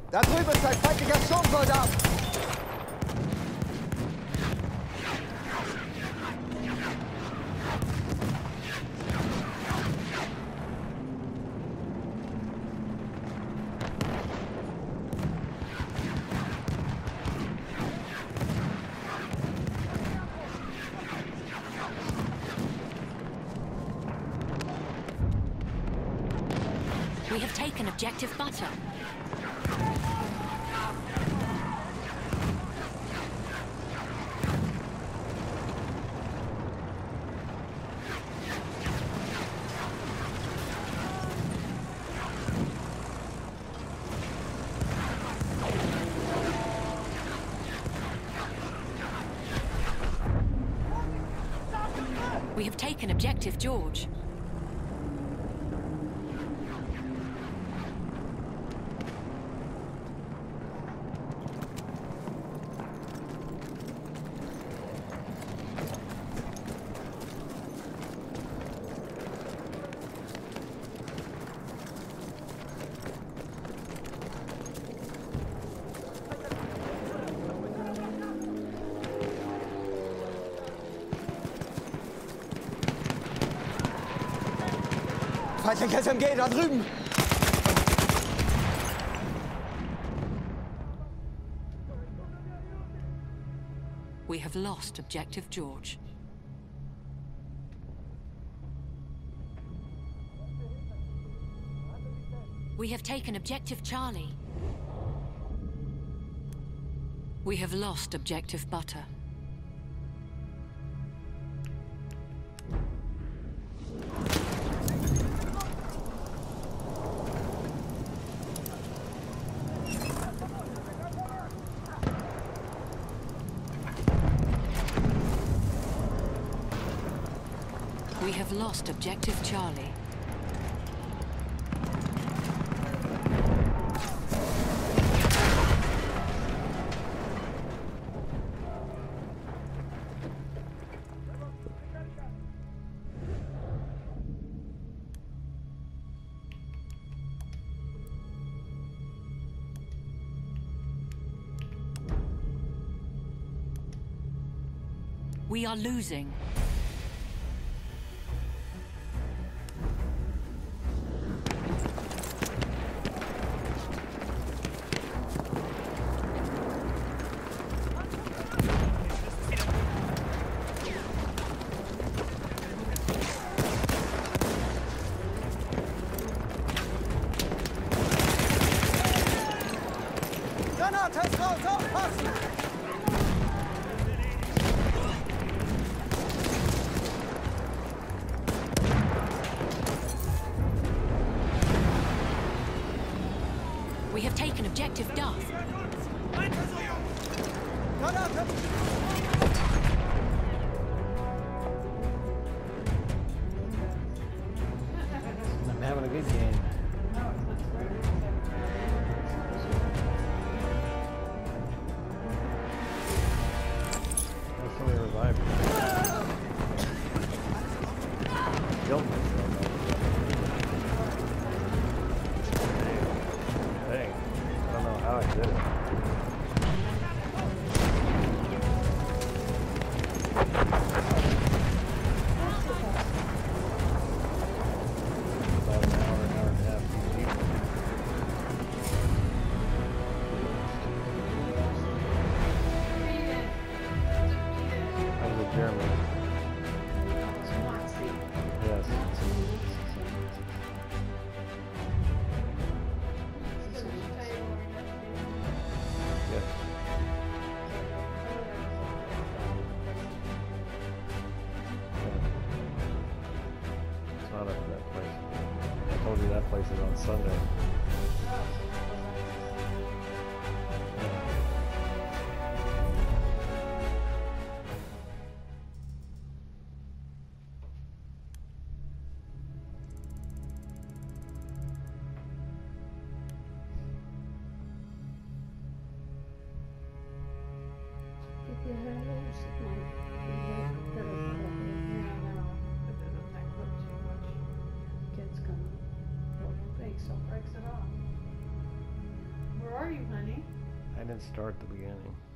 Da drüben ist ein feindlicher Sturmsoldat! We have taken objective butter. We have taken objective George. Feindlicher SMG, da drüben! We have lost objective George. We have taken objective Charlie. We have lost objective butter. We have lost objective Charlie. We are losing. Granate ist raus, aufpassen! We have taken objective Duff. Granate! I'm having a good game. That's somebody revived me. Killed myself. Dang. I don't know how I did it. About an hour and a half deep. That was a German. Yes. Yes. It's not up to that place. I told you that place is on Sunday. Kids come. Well, breaks, so breaks it I didn't start at the beginning.